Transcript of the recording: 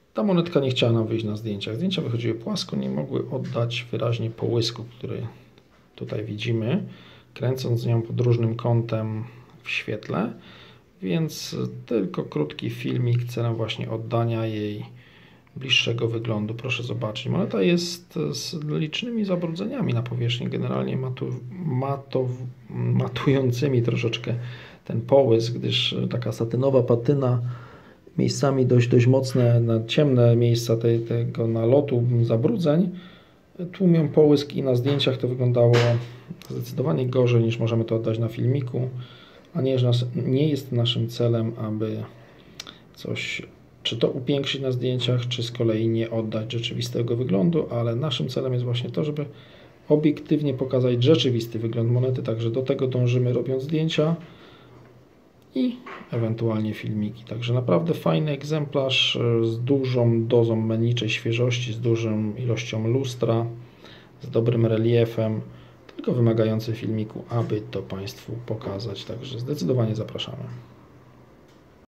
Ta monetka nie chciała nam wyjść na zdjęciach. Zdjęcia wychodziły płasko, nie mogły oddać wyraźnie połysku, który tutaj widzimy, kręcąc nią pod różnym kątem w świetle, więc tylko krótki filmik celem właśnie oddania jej bliższego wyglądu. Proszę zobaczyć, moneta jest z licznymi zabrudzeniami na powierzchni, generalnie matującymi troszeczkę ten połysk, gdyż taka satynowa patyna, miejscami dość mocne, ciemne miejsca tego nalotu zabrudzeń tłumią połysk i na zdjęciach to wyglądało zdecydowanie gorzej, niż możemy to oddać na filmiku, a nie jest naszym celem, aby coś czy to upiększyć na zdjęciach, czy z kolei nie oddać rzeczywistego wyglądu, ale naszym celem jest właśnie to, żeby obiektywnie pokazać rzeczywisty wygląd monety, także do tego dążymy, robiąc zdjęcia i ewentualnie filmiki. Także naprawdę fajny egzemplarz z dużą dozą menniczej świeżości, z dużą ilością lustra, z dobrym reliefem, tylko wymagający filmiku, aby to Państwu pokazać. Także zdecydowanie zapraszamy.